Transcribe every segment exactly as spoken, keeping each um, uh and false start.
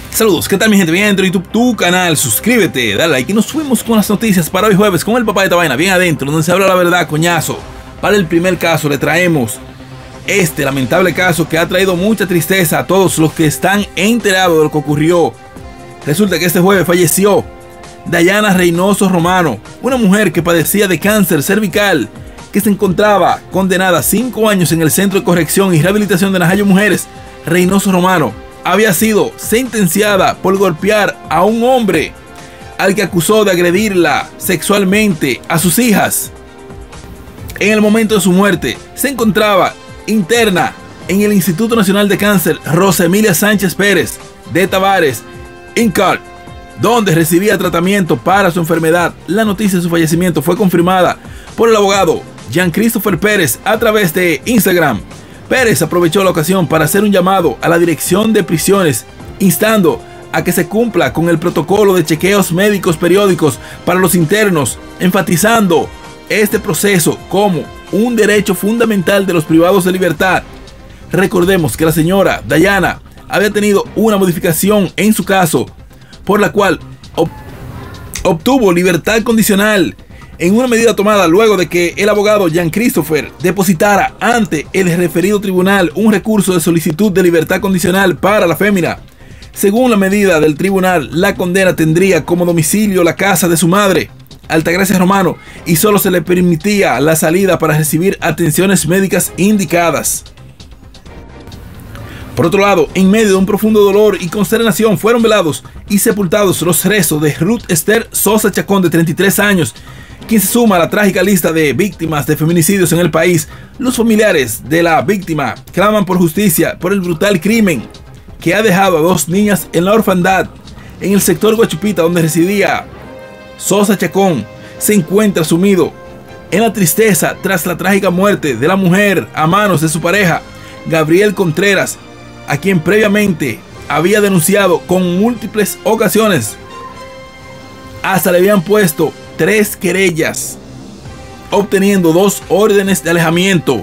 Saludos, ¿qué tal mi gente? Bien dentro de YouTube, tu canal, suscríbete, dale like y nos fuimos con las noticias para hoy jueves con el papá de esta vaina, bien adentro, donde se habla la verdad, coñazo. Para el primer caso le traemos este lamentable caso que ha traído mucha tristeza a todos los que están enterados de lo que ocurrió. Resulta que este jueves falleció Dayana Reynoso Romano, una mujer que padecía de cáncer cervical, que se encontraba condenada a cinco años en el Centro de Corrección y Rehabilitación de Najayo Mujeres. Reynoso Romano había sido sentenciada por golpear a un hombre al que acusó de agredirla sexualmente a sus hijas. En el momento de su muerte se encontraba interna en el Instituto Nacional de Cáncer Rosa Emilia Sánchez Pérez de Tavares, INCAR, donde recibía tratamiento para su enfermedad. La noticia de su fallecimiento fue confirmada por el abogado Jean Christopher Pérez a través de Instagram. Pérez aprovechó la ocasión para hacer un llamado a la Dirección de Prisiones, instando a que se cumpla con el protocolo de chequeos médicos periódicos para los internos, enfatizando este proceso como un derecho fundamental de los privados de libertad. Recordemos que la señora Dayana había tenido una modificación en su caso, por la cual ob- obtuvo libertad condicional en una medida tomada luego de que el abogado Jean Christopher depositara ante el referido tribunal un recurso de solicitud de libertad condicional para la fémina. Según la medida del tribunal, la condena tendría como domicilio la casa de su madre, Altagracia Romano, y solo se le permitía la salida para recibir atenciones médicas indicadas. Por otro lado, en medio de un profundo dolor y consternación, fueron velados y sepultados los restos de Ruth Esther Sosa Chacón, de treinta y tres años, quien se suma a la trágica lista de víctimas de feminicidios en el país. Los familiares de la víctima claman por justicia por el brutal crimen que ha dejado a dos niñas en la orfandad. En el sector Guachupita, donde residía Sosa Chacón, se encuentra sumido en la tristeza tras la trágica muerte de la mujer a manos de su pareja, Gabriel Contreras, a quien previamente había denunciado con múltiples ocasiones. Hasta le habían puesto tres querellas, obteniendo dos órdenes de alejamiento.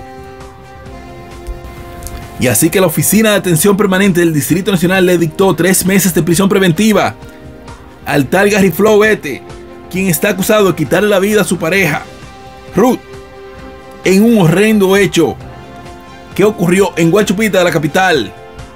Y así que la Oficina de Atención Permanente del Distrito Nacional le dictó tres meses de prisión preventiva al tal Gary Flowete, quien está acusado de quitarle la vida a su pareja, Ruth, en un horrendo hecho que ocurrió en Guachupita, de la capital.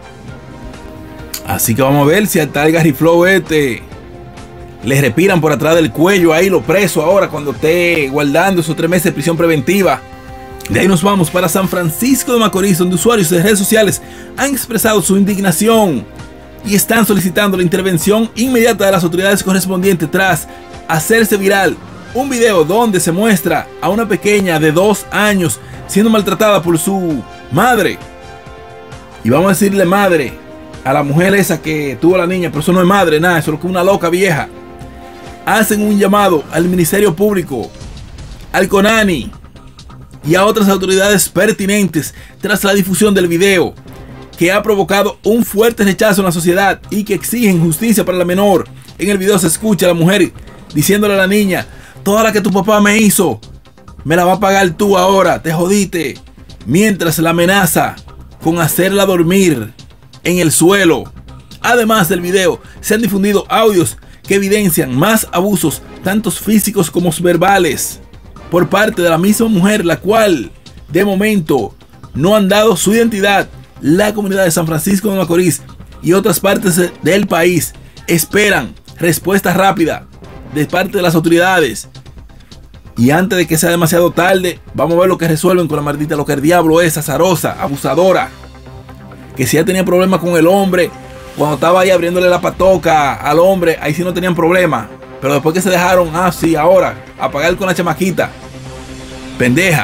Así que vamos a ver si al tal Gary Flowete le respiran por atrás del cuello, ahí lo preso ahora cuando esté guardando esos tres meses de prisión preventiva. De ahí nos vamos para San Francisco de Macorís, donde usuarios de redes sociales han expresado su indignación y están solicitando la intervención inmediata de las autoridades correspondientes tras hacerse viral un video donde se muestra a una pequeña de dos años siendo maltratada por su madre. Y vamos a decirle madre a la mujer esa que tuvo a la niña, pero eso no es madre, nada, eso es lo que una loca vieja. Hacen un llamado al Ministerio Público, al CONANI y a otras autoridades pertinentes tras la difusión del video, que ha provocado un fuerte rechazo en la sociedad y que exigen justicia para la menor. En el video se escucha a la mujer diciéndole a la niña: toda la que tu papá me hizo, me la va a pagar tú ahora, te jodiste. Mientras la amenaza con hacerla dormir en el suelo. Además del video, se han difundido audios que evidencian más abusos, tanto físicos como verbales, por parte de la misma mujer, la cual de momento no han dado su identidad. La comunidad de San Francisco de Macorís y otras partes del país esperan respuesta rápida de parte de las autoridades. Y antes de que sea demasiado tarde, vamos a ver lo que resuelven con la maldita, lo que el diablo es, azarosa, abusadora, que si ya tenía problemas con el hombre cuando estaba ahí abriéndole la patoca al hombre, ahí sí no tenían problema. Pero después que se dejaron, ah sí, ahora a pagar con la chamaquita, pendeja.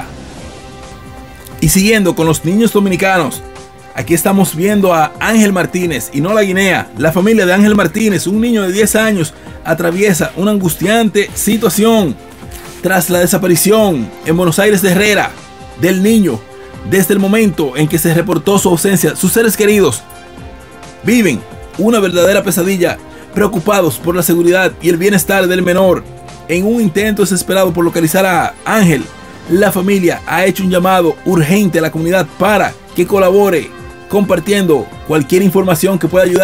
Y siguiendo con los niños dominicanos, aquí estamos viendo a Ángel Martínez y no la Guinea. La familia de Ángel Martínez, un niño de diez años, atraviesa una angustiante situación tras la desaparición en Buenos Aires de Herrera del niño. Desde el momento en que se reportó su ausencia, sus seres queridos viven una verdadera pesadilla, preocupados por la seguridad y el bienestar del menor. En un intento desesperado por localizar a Ángel, la familia ha hecho un llamado urgente a la comunidad para que colabore compartiendo cualquier información que pueda ayudar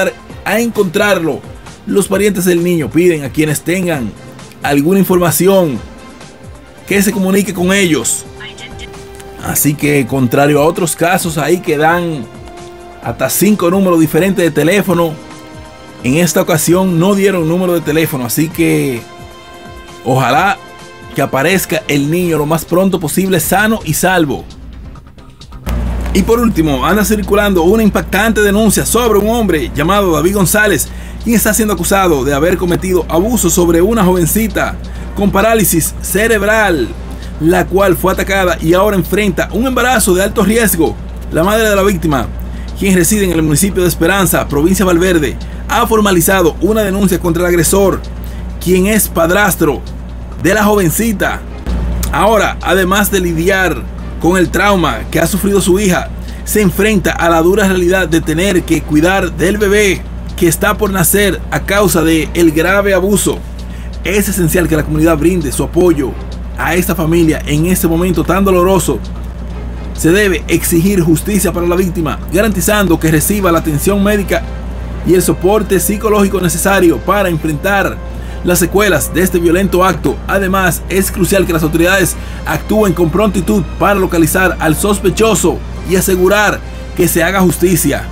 a encontrarlo. Los parientes del niño piden a quienes tengan alguna información que se comunique con ellos. Así que, contrario a otros casos ahí que dan hasta cinco números diferentes de teléfono, en esta ocasión no dieron número de teléfono. Así que ojalá que aparezca el niño lo más pronto posible, sano y salvo. Y por último, anda circulando una impactante denuncia sobre un hombre llamado David González, quien está siendo acusado de haber cometido abuso sobre una jovencita con parálisis cerebral, la cual fue atacada y ahora enfrenta un embarazo de alto riesgo. La madre de la víctima, quien reside en el municipio de Esperanza, provincia de Valverde, ha formalizado una denuncia contra el agresor, quien es padrastro de la jovencita. Ahora, además de lidiar con el trauma que ha sufrido su hija, se enfrenta a la dura realidad de tener que cuidar del bebé que está por nacer a causa del grave abuso. Es esencial que la comunidad brinde su apoyo a esta familia en este momento tan doloroso. Se debe exigir justicia para la víctima, garantizando que reciba la atención médica y el soporte psicológico necesario para enfrentar las secuelas de este violento acto. Además, es crucial que las autoridades actúen con prontitud para localizar al sospechoso y asegurar que se haga justicia.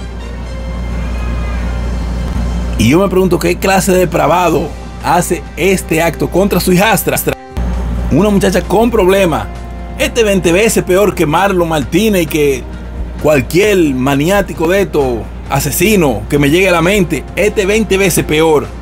Y yo me pregunto qué clase de depravado hace este acto contra su hijastra, una muchacha con problemas. Este veinte veces peor que Marlon Martínez y que cualquier maniático de estos, asesino que me llegue a la mente. Este veinte veces peor.